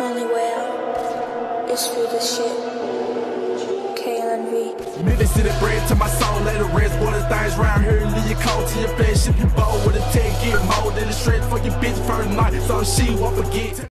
only way out is through this shit. KLNV. Millions to the bread to my soul, let the rest. Boy, the things round here, leave your cold to your flesh. If you bold with a tech, get more than the strength for your bitch first night, so she won't forget.